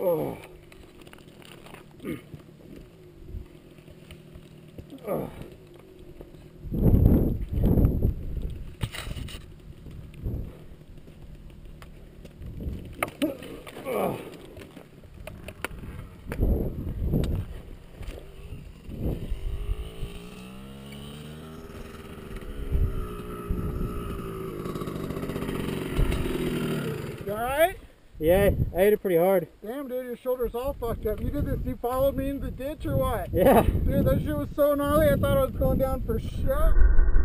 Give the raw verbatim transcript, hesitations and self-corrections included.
Oh. Oh. Oh. You alright? Yeah, I ate it pretty hard. Damn, dude, your shoulder's all fucked up. You did this, you followed me in the ditch or what? Yeah. Dude, that shit was so gnarly, I thought I was going down for sure.